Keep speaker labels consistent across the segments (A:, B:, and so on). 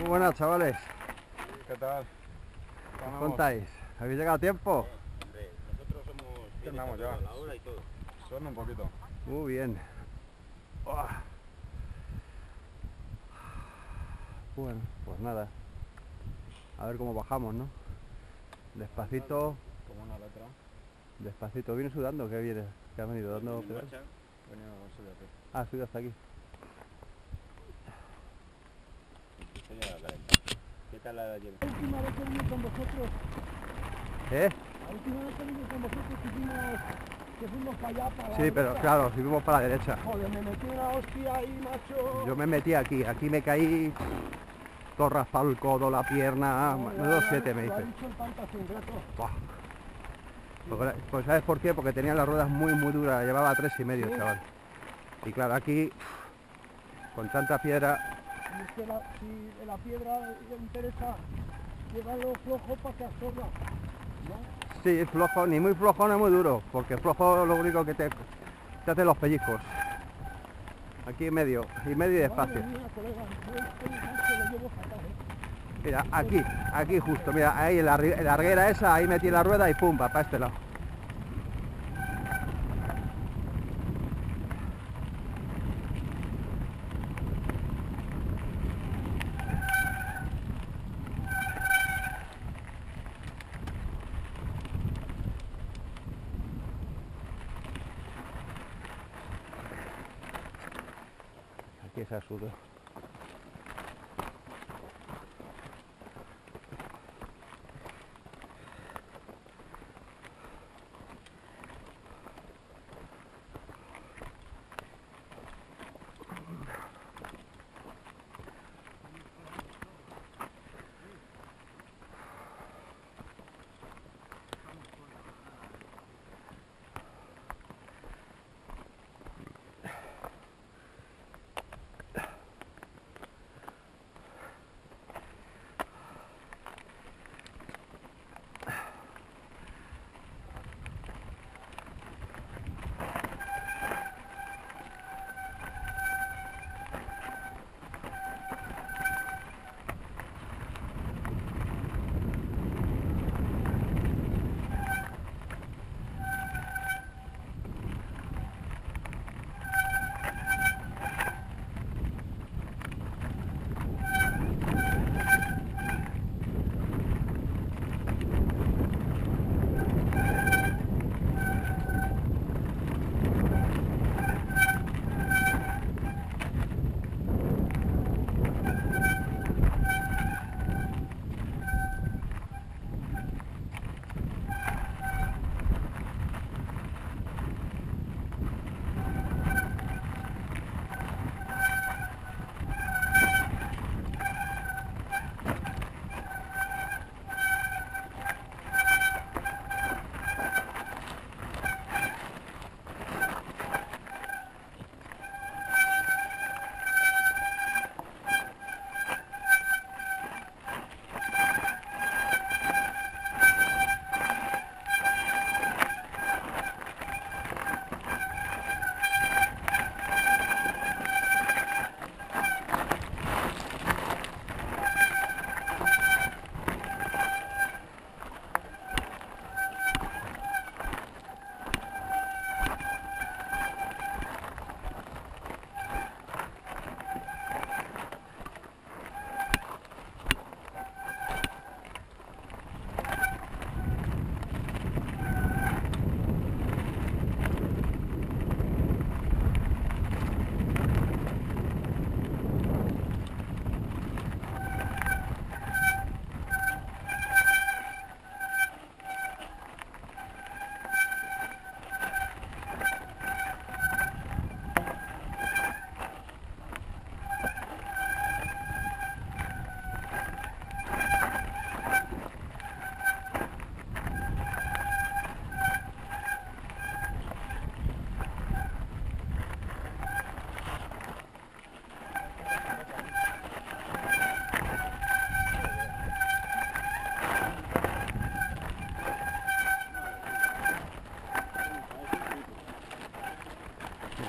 A: Muy buenas, chavales.
B: ¿Qué tal?
A: ¿Qué contáis? ¿Habéis llegado a tiempo?
C: Hombre, nosotros somos...
B: ¿Qué andamos ya?
C: A la hora y todo.
B: Suena un poquito.
A: Muy bien. Bueno, pues nada. A ver cómo bajamos, ¿no? Despacito,
B: Como una letra.
A: despacito. ¿Vienes sudando? ¿Qué vienes? ¿Qué has venido dando pedal?
B: Venía a subir aquí.
A: Ah, subido hasta aquí.
C: Esto ya la calentamos. ¿Qué tal la lleva?
D: La última vez que vine con vosotros,
A: ¿Eh?
D: la última vez que vine con vosotros que fuimos para allá, para la
A: Sí, pero
D: derecha.
A: claro, si fuimos para la derecha.
D: Joder, me metí una hostia ahí, macho.
A: Yo me metí aquí me caí, todo raspado el codo, la pierna, menudo 7 me
D: Lo ha
A: hice.
D: dicho el Panta hace un rato.
A: Buah. Pues ¿sabes por qué? Porque tenía las ruedas muy duras, llevaba 3,5,
D: Sí.
A: chaval. Y claro, aquí, con tanta piedra,
D: Y es que si la piedra le interesa, llévalo flojo para que absorba. ¿No?
A: sí, flojo, ni muy flojo ni muy duro, porque flojo lo único que te hace los pellizcos. Aquí en medio, y despacio.
D: Madre mía, colega, yo lo llevo fatal,
A: Mira, aquí justo, mira, ahí en la arguera esa, ahí metí la rueda y pum, para este lado. Aquí se asudo.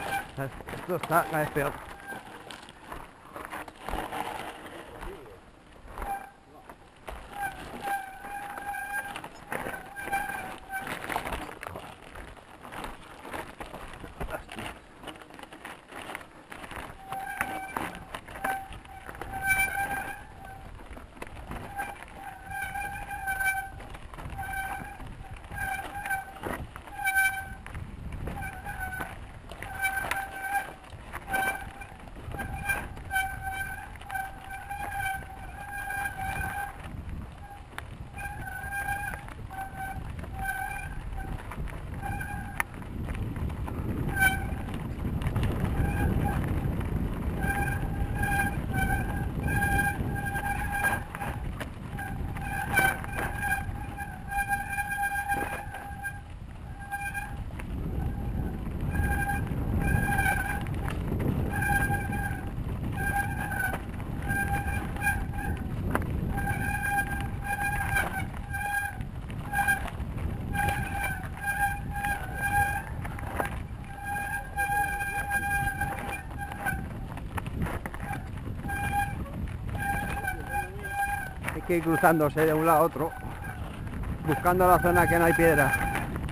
A: Esto está cada vez peor. que ir cruzándose de un lado a otro, buscando la zona que no hay piedra.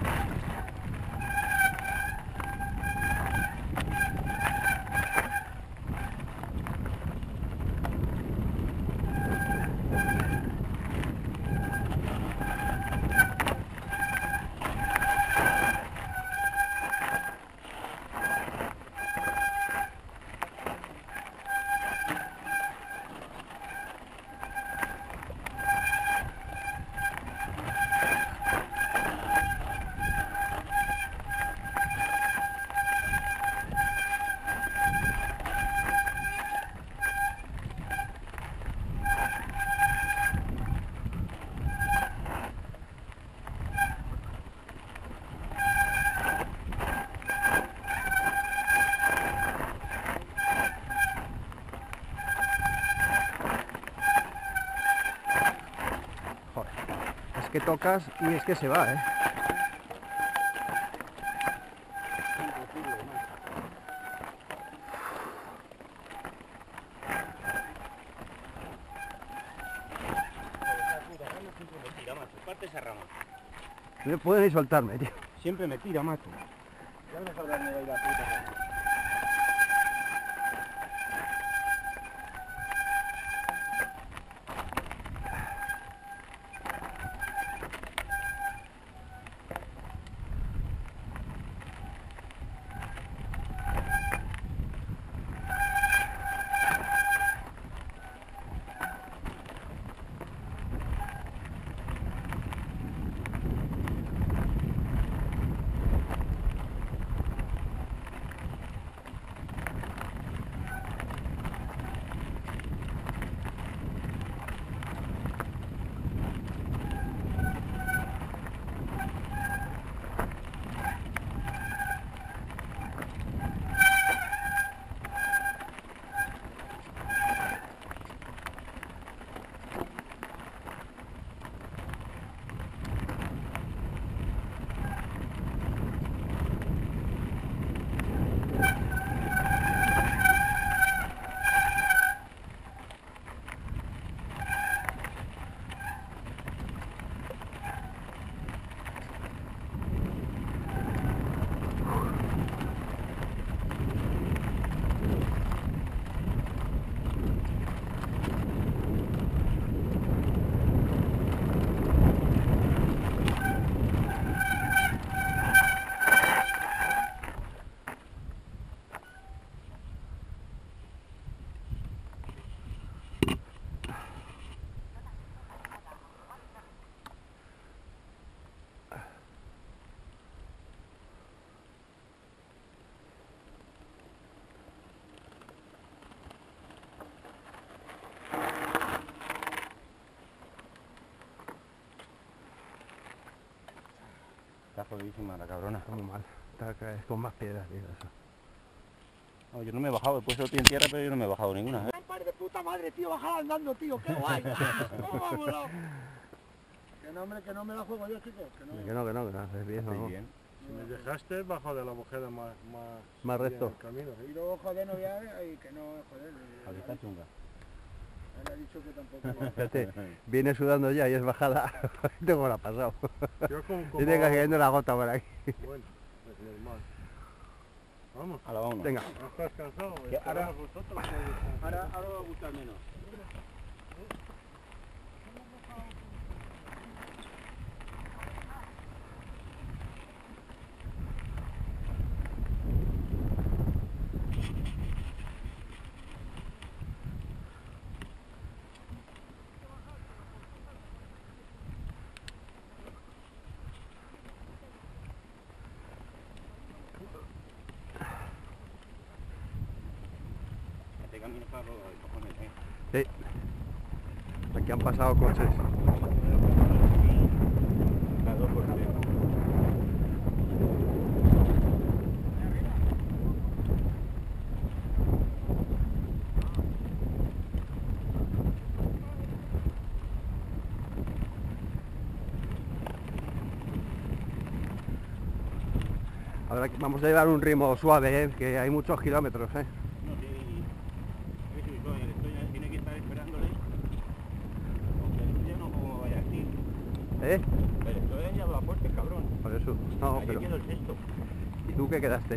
A: Que tocas y es que se va, ¿eh?
C: Parte esa rama.
A: No pueden ni soltarme, tío.
C: Siempre me tira, macho. Ya no sabrás dónde va a ir la puta. Está jodidísima la cabrona.
A: Está muy mal. Está con más piedras, tío, eso.
C: No, yo no me he bajado, he puesto el pie en tierra, pero yo no me he bajado ninguna.
D: Padre de puta madre, tío, bajar andando, tío, qué guay. ¿Cómo me ha molado? Que no, hombre, que no me la juego yo, chicos. Que no,
A: es bien,
C: Estoy
A: ¿no?
C: bien.
B: Si me dejaste, bajo de la bujeda más
A: Más recto.
B: bien el camino.
D: Y luego, joder, no voy a ver, y que no, joder.
C: Aquí está chunga.
D: Él ha dicho que tampoco.
A: Fíjate, viene sudando ya y es bajada. Tengo la ha pasado.
B: Yo como...
A: Tiene cayendo la gota por aquí.
B: Bueno, es normal. Vamos.
C: Ahora vámonos.
A: Venga.
B: ¿No estás cansado?
C: Que ahora-
B: Esperamos vosotros, podéis descansar.
C: Ahora va a gustar menos. Este camino está rodo de cojones, ¿eh?
A: Sí. Aquí han pasado coches.
C: Las dos por tres.
A: Ahora vamos a llevar un ritmo suave, que hay muchos kilómetros,
C: No, sí, tiene que estar esperándole.
A: ¿Eh?
C: Pero todavía han llevado la puerta, cabrón.
A: Por eso. No,
C: Allí
A: pero...
C: quedó el sexto.
A: ¿Y tú qué quedaste?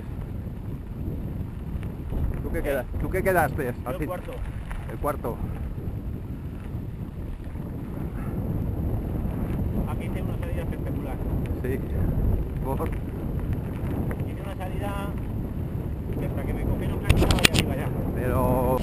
A: ¿Tú qué quedaste?
C: Yo el cuarto.
A: El cuarto.
C: Aquí hice una salida espectacular.
A: Sí. Por...
C: Hice una salida que hasta que me cogieron claro estaba allá arriba ya.
A: Pero...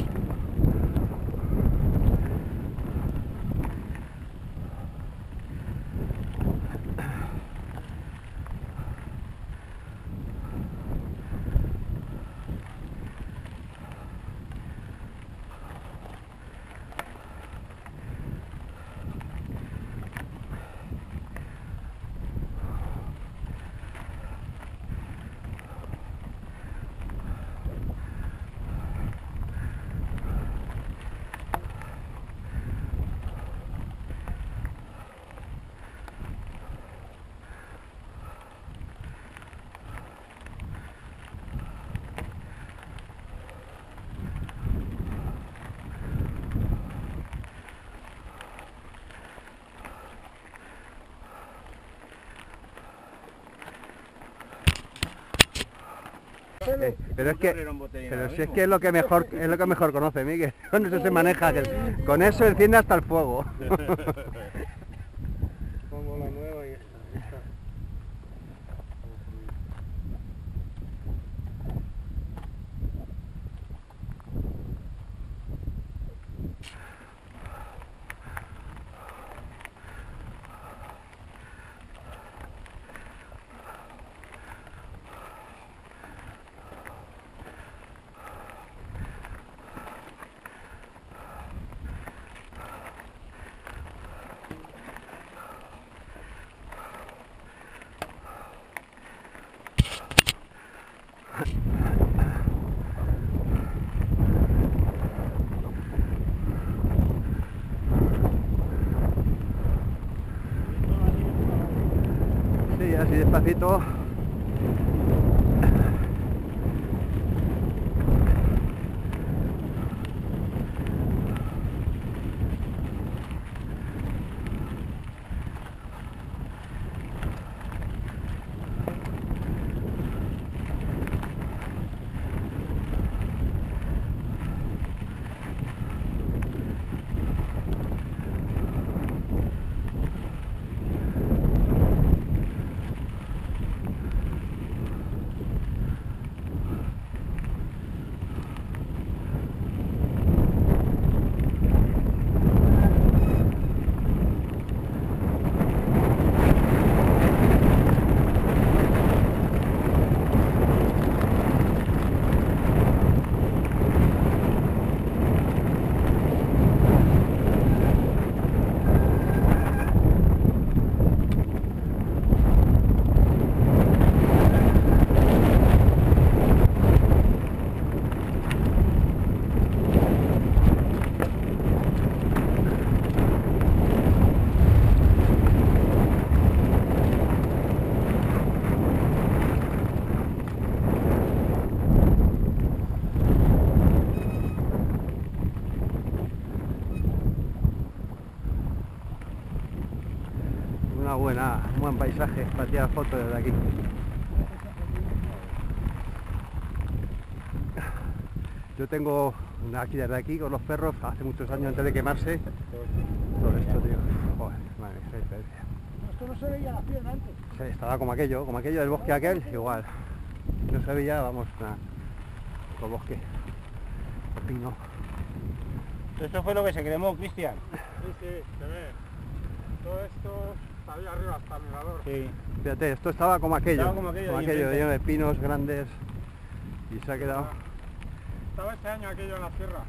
A: pero es que... Pero si es que es lo que mejor conoce, Miguel. Con eso se maneja. Con eso enciende hasta el fuego.
B: Pongo la nueva y esta.
A: Sí, así despacito. Un buen paisaje para tirar fotos desde aquí. Yo tengo aquí desde aquí con los perros hace muchos años antes de quemarse. Todo esto, tío. Joder, madre mía, qué diferencia.
D: Esto no se veía la piel antes.
A: Sí, estaba como aquello del bosque aquel, igual. No se veía, vamos, nada. Con bosque. Con pino.
C: Esto fue lo que se cremó, Cristian.
B: Sí, sí, se ve. Todo esto está ahí arriba hasta el mirador.
C: Sí.
A: Fíjate, esto estaba como aquello.
C: Estaba como aquello ahí enfrente.
A: lleno de pinos grandes. Y se ha quedado...
B: Estaba este año aquello en la sierra.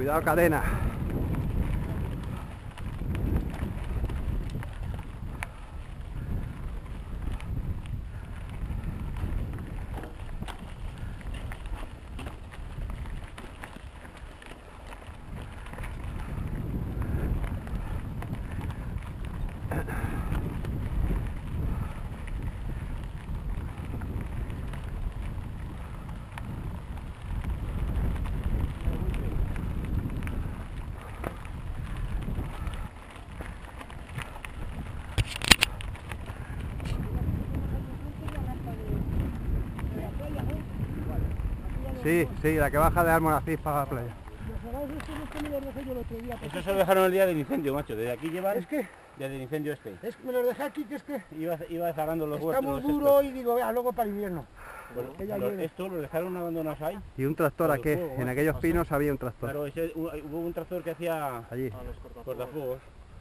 A: Cuidado, cadena. Sí, sí, la que baja de Almonacid para la playa.
D: Los salados estos no es que me los dejé yo el otro día.
C: Eso se lo dejaron el día del incendio, macho. Desde aquí llevan...
D: Es que,
C: Desde el incendio este.
D: es que me los dejé aquí, que es que
C: Iba cerrando los
D: está
C: vuestros.
D: muy
C: los
D: duro
C: estos.
D: y digo, vea, luego para invierno.
C: Bueno,
D: Que ya
C: los-
D: llegue.
C: esto lo dejaron abandonados ahí.
A: Y un tractor
C: Todo
A: aquí,
C: fuego,
A: en
C: macho,
A: aquellos
C: así.
A: pinos había un tractor.
C: Claro, hubo un tractor que hacía
A: Allí.
C: cortafuegos.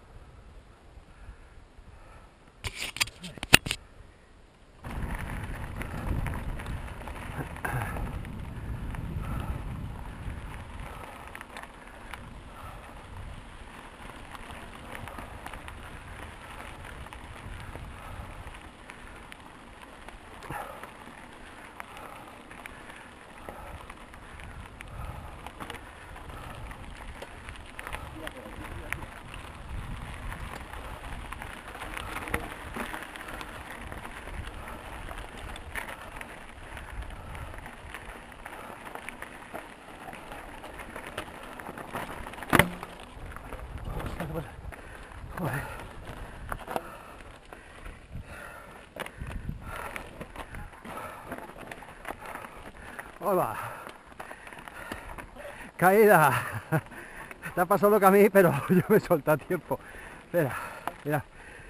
A: Hola. Caída. Te ha pasado lo que a mí, pero yo me solté a tiempo. Espera, mira.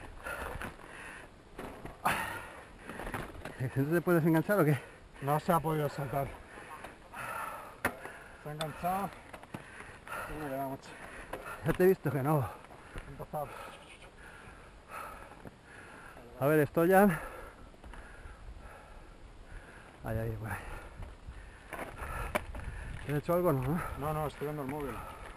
A: ¿No te puedes enganchar o qué?
B: No se ha podido saltar. Se ha enganchado. Y me queda mucho.
A: Ya te he visto que no.
B: He empezado.
A: A ver, esto ya. Ahí, ahí, por ahí. ¿Has hecho algo? No, ¿no?
B: No, no, estoy viendo el móvil.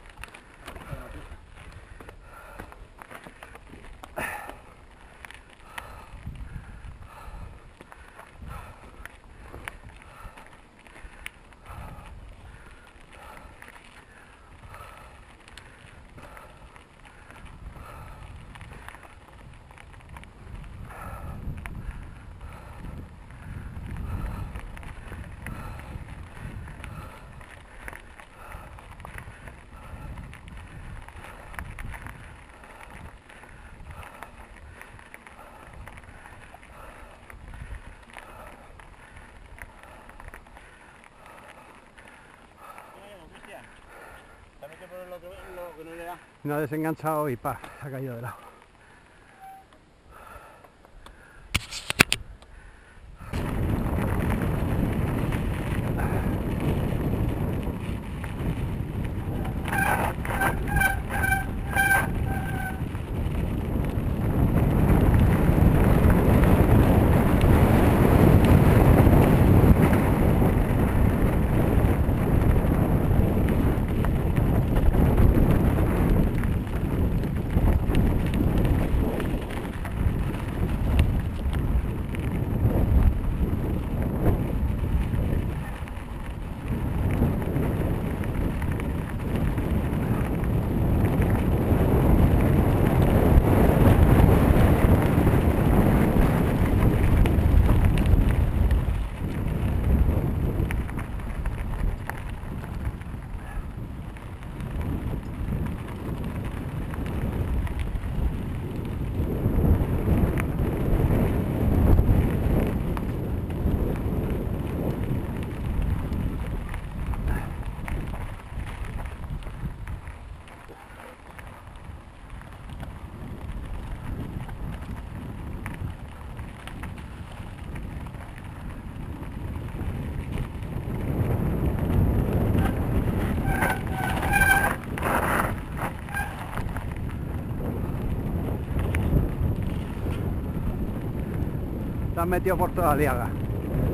C: Lo que no le da.
A: No ha desenganchado y pa, se ha caído de lado. Te has metido por toda la liaga.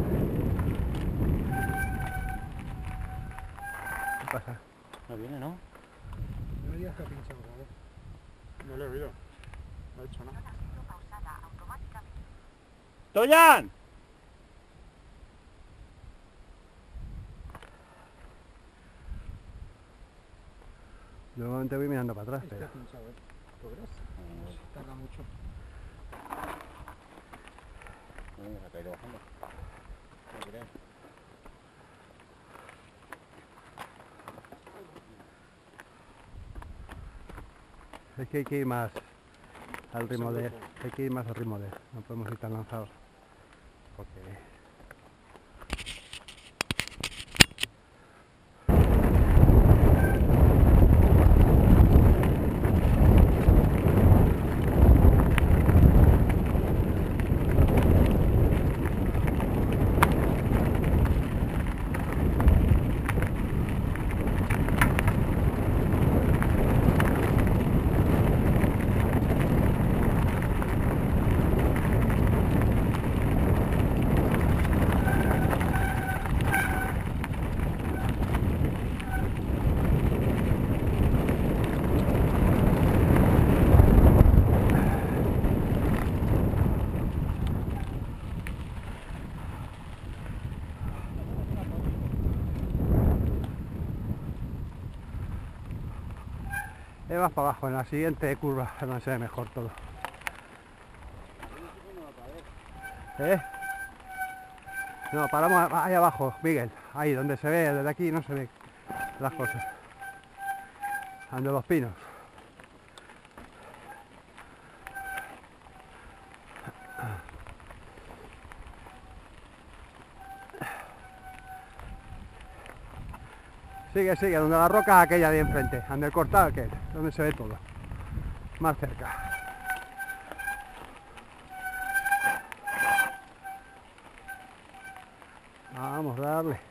A: ¿Qué pasa?
C: No viene, ¿no?
D: ya está pinchado, ¿sabes?
B: No le he oído. No he hecho nada.
C: ¡Toyan!
A: Yo normalmente voy mirando para atrás,
D: Está
A: pero...
D: pinchado, ¿tú crees? Tarda mucho.
C: Se ha caído bajando. No creo.
A: Es que hay que ir más al ritmo de él. Hay que ir más al ritmo de él. No podemos ir tan lanzados. Porque... vas para abajo, en la siguiente curva no se ve mejor todo. ¿Eh? No, paramos ahí abajo, Miguel, ahí donde se ve, desde aquí no se ve las cosas. Ande los pinos. Sigue, sigue, donde la roca aquella de enfrente, donde el cortado aquel, donde se ve todo. Más cerca. Vamos a darle.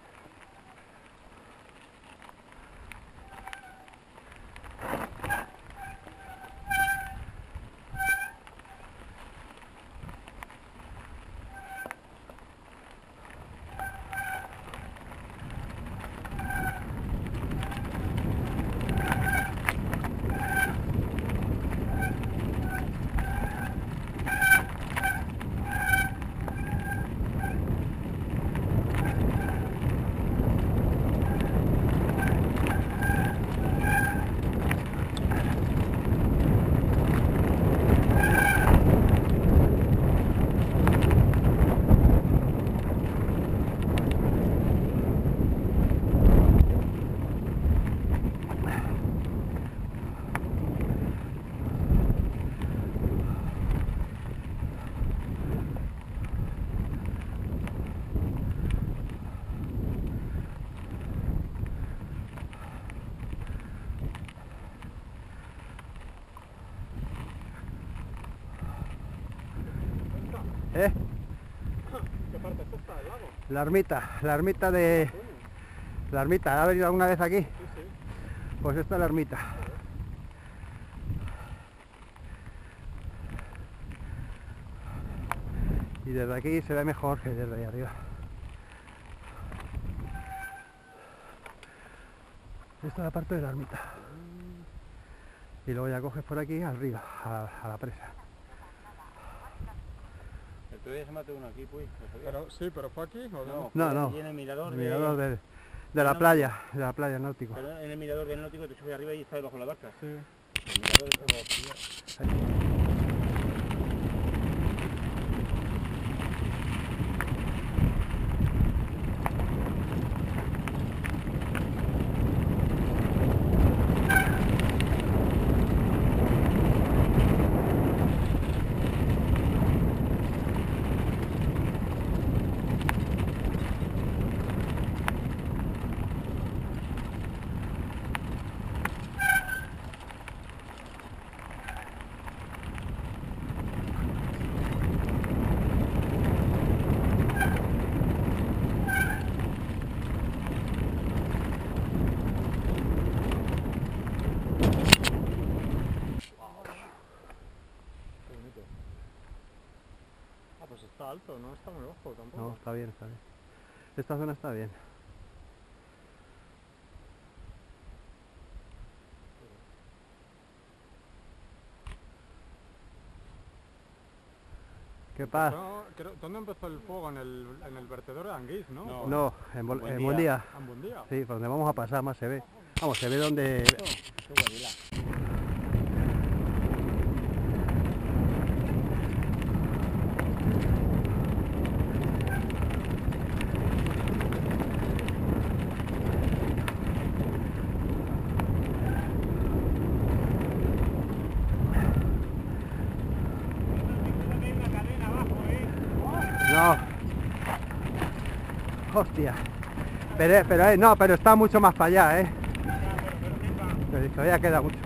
A: ¿Eh?
B: ¿Qué parte es esta del lago?
A: La ermita de... La ermita, ¿ha venido alguna vez aquí?
B: Sí, sí.
A: Pues esta es la ermita. Y desde aquí se ve mejor que desde ahí arriba. Esta es la parte de la ermita. Y luego ya coges por aquí arriba, a la presa.
C: El otro día se mató uno aquí, pues.
B: Pero, sí, pero ¿fue aquí o no?
A: No, no.
C: Y en el mirador,
A: El mirador
C: de...
A: de la playa, náutico.
C: Pero en el mirador del náutico te subes arriba y está debajo de la barca.
B: Sí.
C: El mirador es como...
B: Qué bonito. Ah, pues está alto, no está muy bajo tampoco.
A: No, está bien, está bien. Esta zona está bien. ¿Qué pasa?
B: ¿Dónde empezó el fuego? En el vertedero de Anguís, ¿no?
C: No.
A: No, en Buen Día.
B: ¿En Buen Día?
A: Sí, por donde vamos a pasar más se ve. Vamos, se ve donde...
C: Qué guarila.
A: No. Hostia. No, pero está mucho más para allá, ¿eh? Pero todavía queda mucho.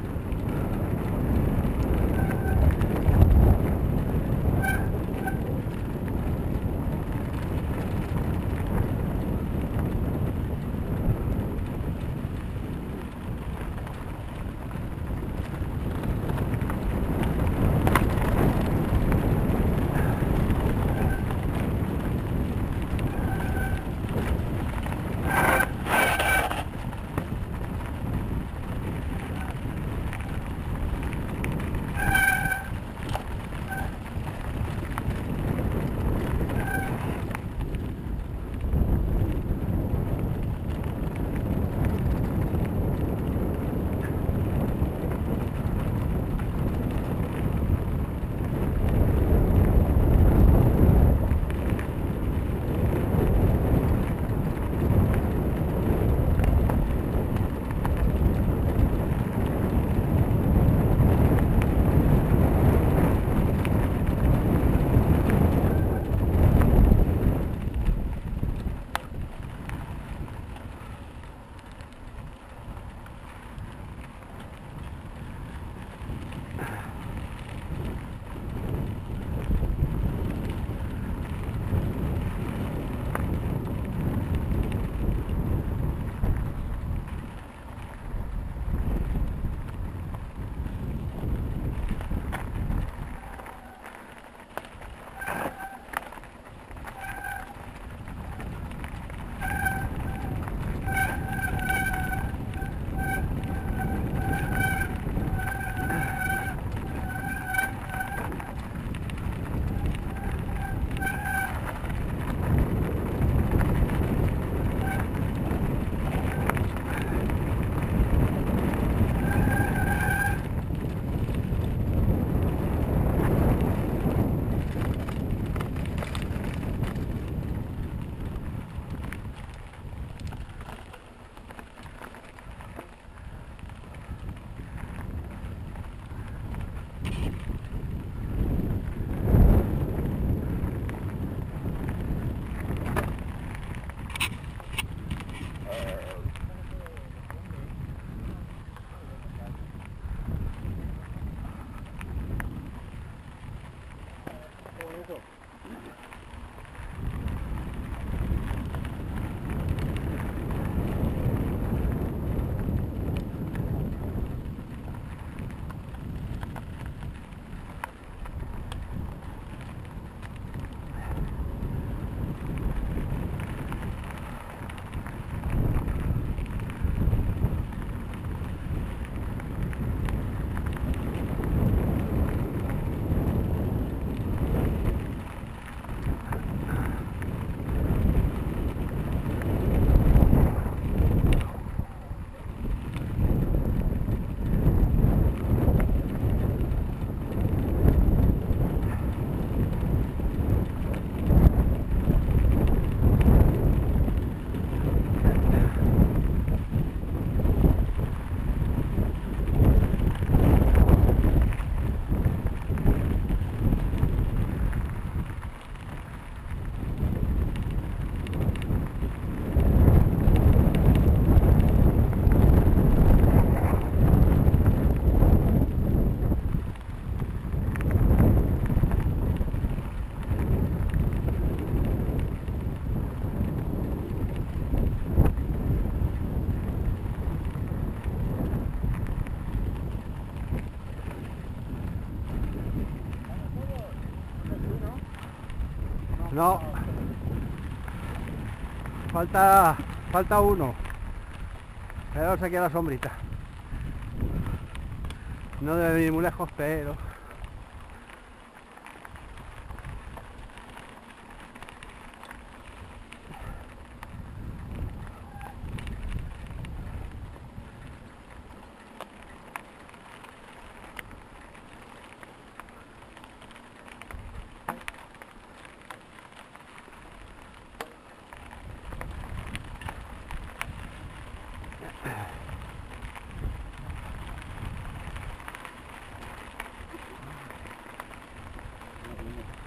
A: No. Falta uno. Quedaos aquí a la sombrita. No debe ir muy lejos, pero...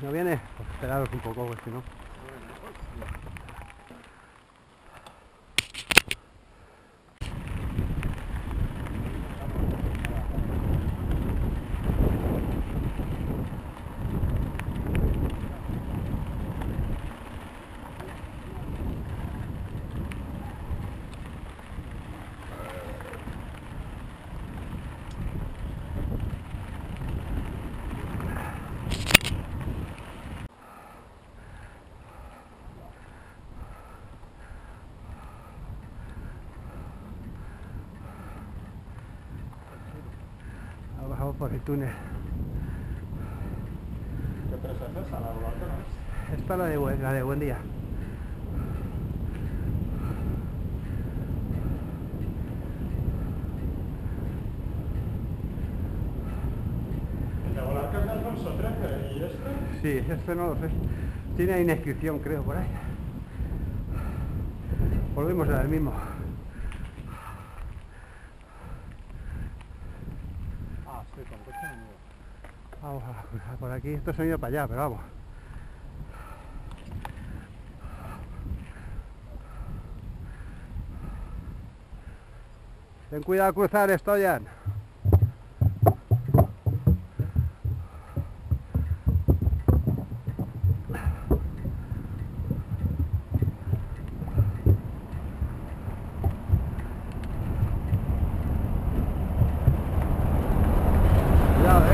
A: ¿No viene? Pues esperaros un poco, pues si no. Bajamos por el túnel.
B: ¿Qué presa es esa? ¿La de Balcones?
A: Esta es la de Buen Día.
B: ¿El de Volarcas de Alfonso XIII y este?
A: Sí, este no lo sé. Tiene ahí una inscripción, creo, por ahí. Volvemos al mismo.
B: Ah, sí, con coche no me
A: Vamos a cruzar por aquí. Esto se ha ido para allá, pero vamos. Ten cuidado al cruzar, Stoyan. Cuidado,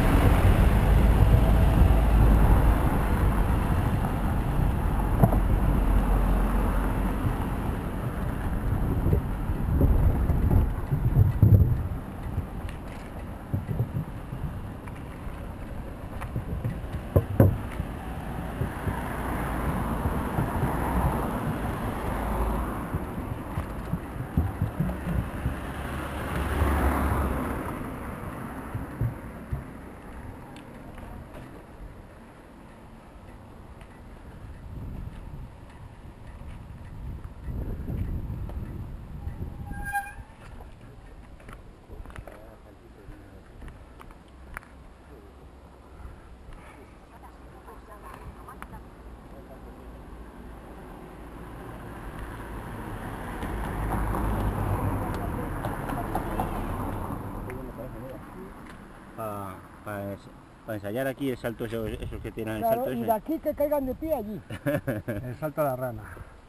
C: Para ensayar aquí el salto, esos que tienen el
D: Claro,
C: salto
D: y
C: ese.
D: de aquí que caigan de pie allí.
A: El salto a la rana.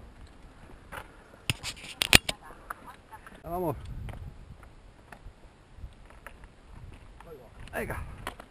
A: Vamos. Venga.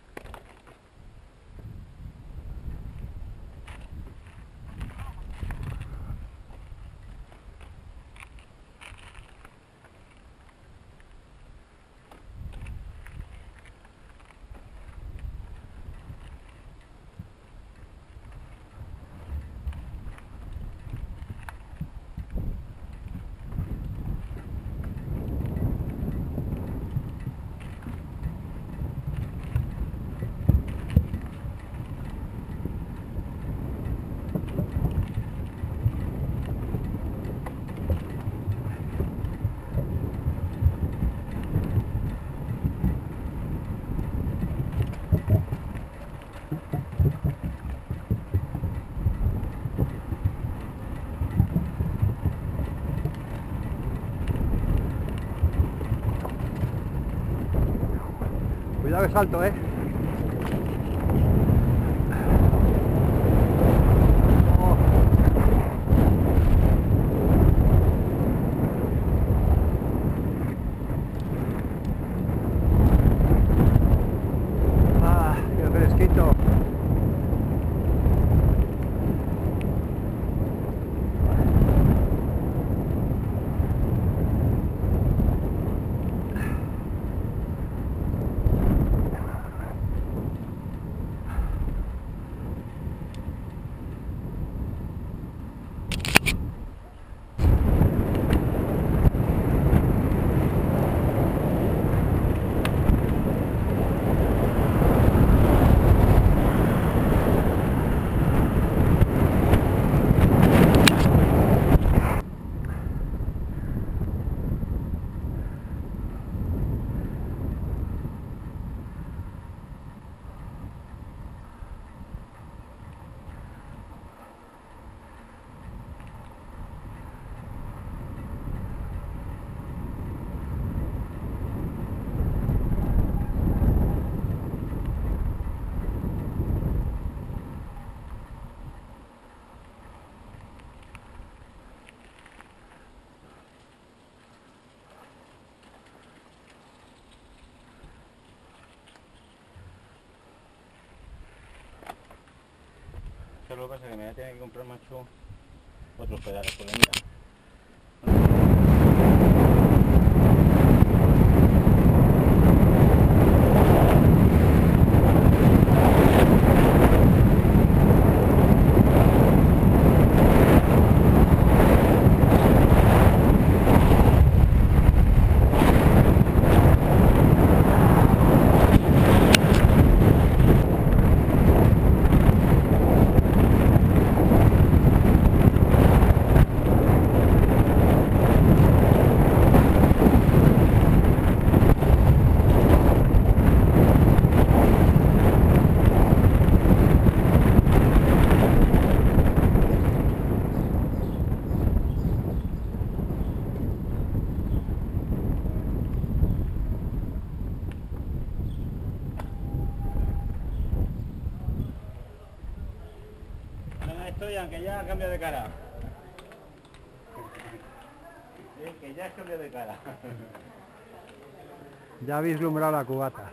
A: Cuidado el salto, Oh. Ah, qué fresquito.
C: lo que pasa es que me voy a tener que comprar, macho, otros pedales, porque mira. Que ya cambia de cara. Sí, que ya cambia de cara.
A: Ya ha vislumbrado la cubata.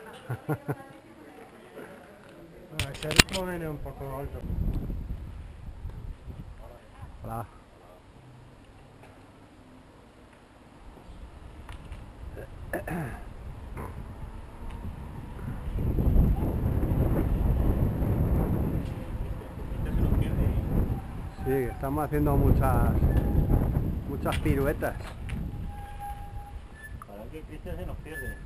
B: Ese ritmo viene un poco alto.
A: Hola. Sí, estamos haciendo muchas piruetas.
C: Para que Cristian se nos pierde.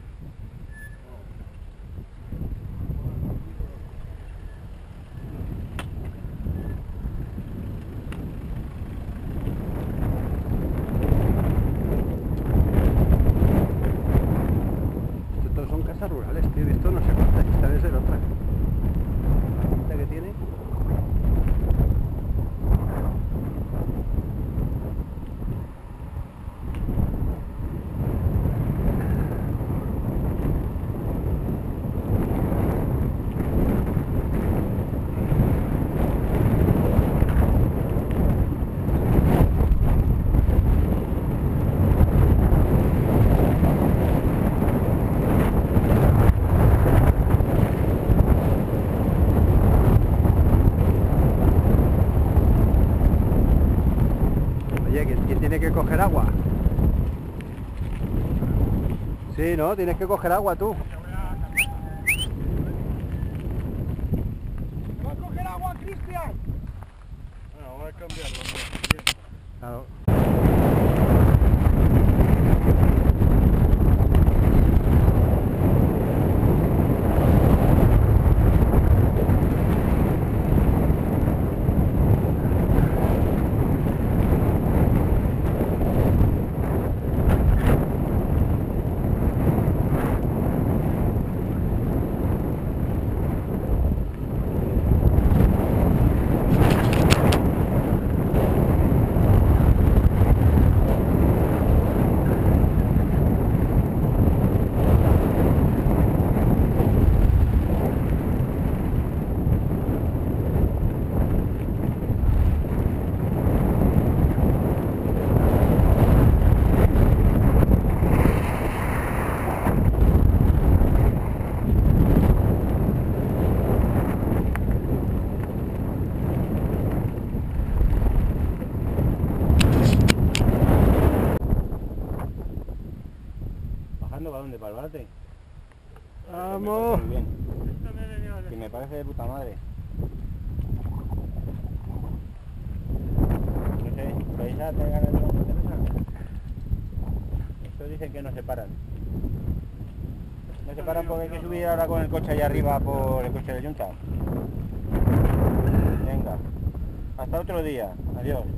A: Estos son casas rurales, tío. Esto no sé cuántas, esta debe ser otra. La pinta que tiene. Oye, ¿quién tiene que coger agua? Sí, ¿no? Tienes que coger agua tú.
D: ¿Va a coger agua, Cristian?
B: Bueno, voy a cambiarlo.
A: Claro.
C: ¿Bajando para dónde? ¿Para el Bárate?
A: Vamos.
C: Muy bien. Que me parece de puta madre. No sé, ¿vais a pegar el tronco de Teresa? Estos dicen que no se paran. No se paran porque hay que subir ahora con el coche allá arriba por el coche de Junta. Venga. Hasta otro día. Adiós.